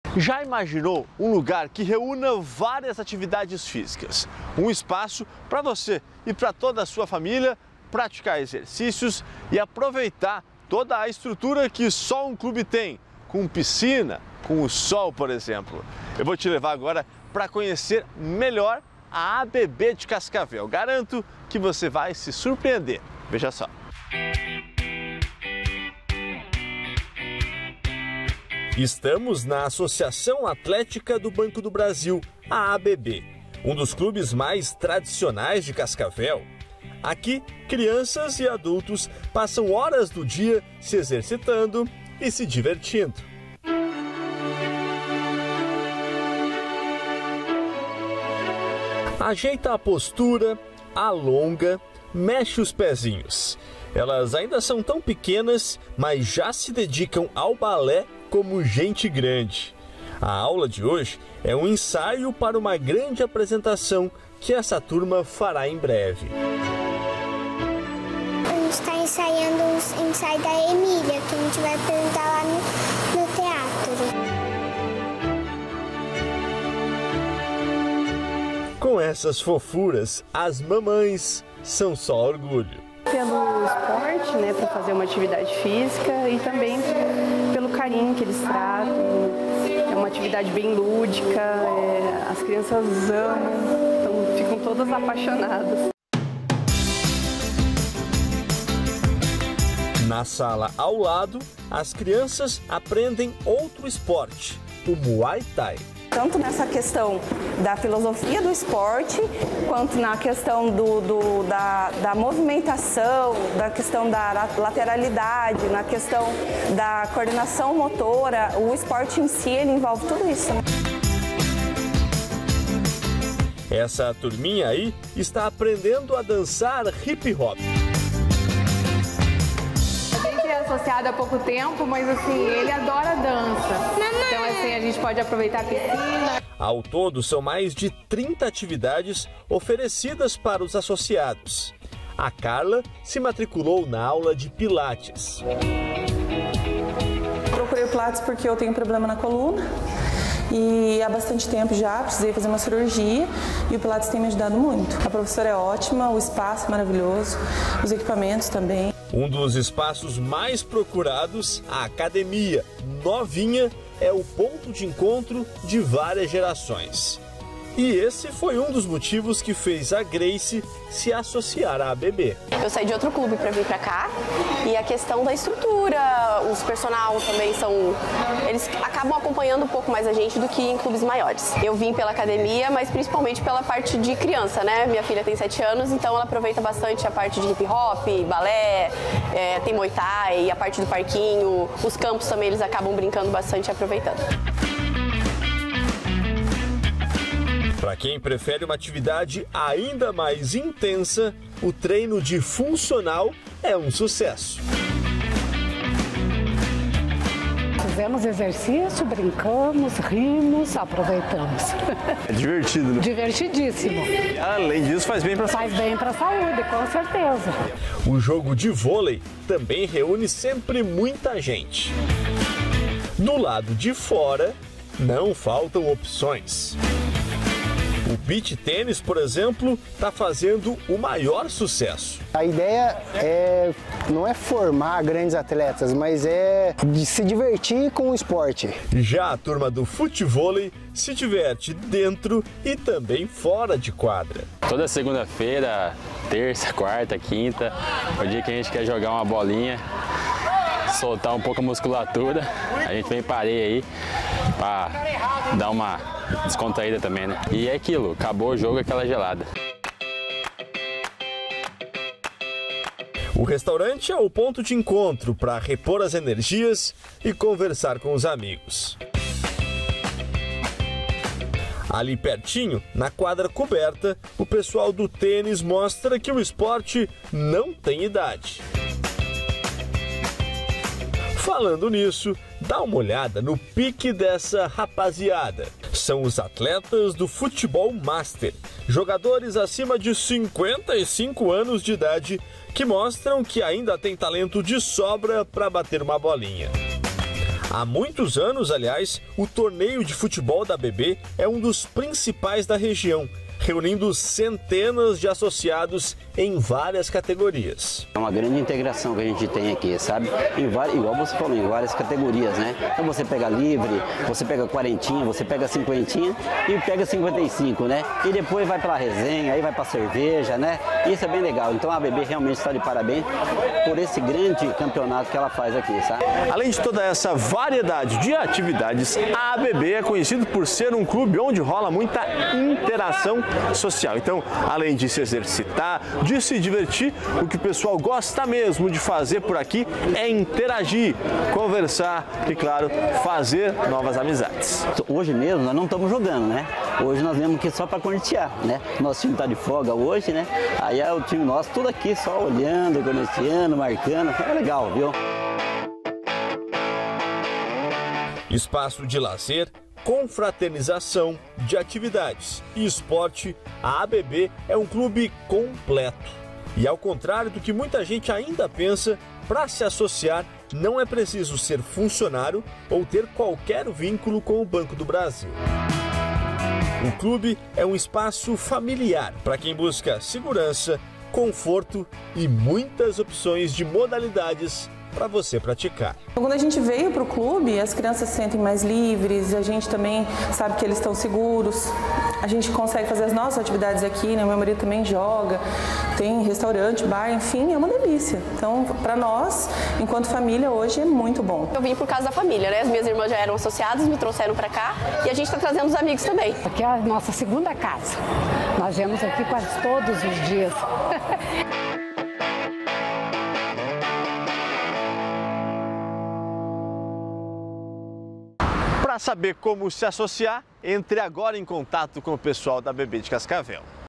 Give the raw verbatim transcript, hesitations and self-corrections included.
Já imaginou um lugar que reúna várias atividades físicas? Um espaço para você e para toda a sua família praticar exercícios e aproveitar toda a estrutura que só um clube tem, com piscina, com o sol, por exemplo. Eu vou te levar agora para conhecer melhor a A B B de Cascavel. Garanto que você vai se surpreender. Veja só. Estamos na Associação Atlética do Banco do Brasil, a A B B, um dos clubes mais tradicionais de Cascavel. Aqui, crianças e adultos passam horas do dia se exercitando e se divertindo. Ajeita a postura, alonga, mexe os pezinhos. Elas ainda são tão pequenas, mas já se dedicam ao balé como gente grande. A aula de hoje é um ensaio para uma grande apresentação que essa turma fará em breve. A gente está ensaiando o ensaio da Emília, que a gente vai apresentar lá no, no teatro. Com essas fofuras, as mamães são só orgulho. Pelo esporte, né, para fazer uma atividade física e também pelo carinho que eles tratam. É uma atividade bem lúdica, é, as crianças amam, então ficam todas apaixonadas. Na sala ao lado, as crianças aprendem outro esporte, o Muay Thai. Tanto nessa questão da filosofia do esporte, quanto na questão do, do, da, da movimentação, da questão da lateralidade, na questão da coordenação motora, o esporte em si ele envolve tudo isso. Essa turminha aí está aprendendo a dançar hip hop. Associado há pouco tempo, mas assim, ele adora dança. Então assim, a gente pode aproveitar a piscina. Ao todo, são mais de trinta atividades oferecidas para os associados. A Carla se matriculou na aula de Pilates. Procurei o Pilates porque eu tenho problema na coluna e há bastante tempo já precisei fazer uma cirurgia e o Pilates tem me ajudado muito. A professora é ótima, o espaço é maravilhoso, os equipamentos também. Um dos espaços mais procurados, a academia novinha, é o ponto de encontro de várias gerações. E esse foi um dos motivos que fez a Grace se associar à A B B. Eu saí de outro clube para vir para cá e a questão da estrutura, os personal também são... Eles acabam acompanhando um pouco mais a gente do que em clubes maiores. Eu vim pela academia, mas principalmente pela parte de criança, né? Minha filha tem sete anos, então ela aproveita bastante a parte de hip hop, balé, é, tem Muay Thai, a parte do parquinho, os campos também eles acabam brincando bastante e aproveitando. Para quem prefere uma atividade ainda mais intensa, o treino de funcional é um sucesso. Fizemos exercício, brincamos, rimos, aproveitamos. É divertido, né? Divertidíssimo. E, além disso, faz bem para a saúde. Faz bem para a saúde, com certeza. O jogo de vôlei também reúne sempre muita gente. Do lado de fora, não faltam opções. O beach tênis, por exemplo, está fazendo o maior sucesso. A ideia é, não é formar grandes atletas, mas é de se divertir com o esporte. Já a turma do futevôlei se diverte dentro e também fora de quadra. Toda segunda-feira, terça, quarta, quinta, é o dia que a gente quer jogar uma bolinha, soltar um pouco a musculatura, a gente vem para areia aí para dar uma descontraída também, né? E é aquilo, acabou o jogo, aquela gelada. O restaurante é o ponto de encontro para repor as energias e conversar com os amigos. Ali pertinho, na quadra coberta, o pessoal do tênis mostra que o esporte não tem idade. Falando nisso, dá uma olhada no pique dessa rapaziada. São os atletas do futebol master, jogadores acima de cinquenta e cinco anos de idade que mostram que ainda tem talento de sobra para bater uma bolinha. Há muitos anos, aliás, o torneio de futebol da A B B é um dos principais da região, reunindo centenas de associados em várias categorias. É uma grande integração que a gente tem aqui, sabe? Em várias, igual você falou, em várias categorias, né? Então você pega livre, você pega quarentinha, você pega cinquentinha e pega cinquenta e cinco, né? E depois vai para a resenha, aí vai para cerveja, né? Isso é bem legal. Então a A B B realmente está de parabéns por esse grande campeonato que ela faz aqui, sabe? Além de toda essa variedade de atividades, a A B B é conhecido por ser um clube onde rola muita interação social. Então, além de se exercitar, de se divertir, o que o pessoal gosta mesmo de fazer por aqui é interagir, conversar e, claro, fazer novas amizades. Hoje mesmo nós não estamos jogando, né? Hoje nós viemos aqui só para cornetear, né? Nosso time está de folga hoje, né? Aí é o time nosso tudo aqui só olhando, corneteando, marcando. É legal, viu? Espaço de lazer, confraternização, de atividades e esporte, a A B B é um clube completo. E ao contrário do que muita gente ainda pensa, para se associar não é preciso ser funcionário ou ter qualquer vínculo com o Banco do Brasil. O clube é um espaço familiar para quem busca segurança, conforto e muitas opções de modalidades para você praticar. Quando a gente veio para o clube, as crianças se sentem mais livres, a gente também sabe que eles estão seguros, a gente consegue fazer as nossas atividades aqui, né? Meu marido também joga, tem restaurante, bar, enfim, é uma delícia. Então, para nós, enquanto família, hoje é muito bom. Eu vim por causa da família, né? As minhas irmãs já eram associadas, me trouxeram para cá e a gente está trazendo os amigos também. Aqui é a nossa segunda casa. Nós viemos aqui quase todos os dias. Para saber como se associar, entre agora em contato com o pessoal da A B B de Cascavel.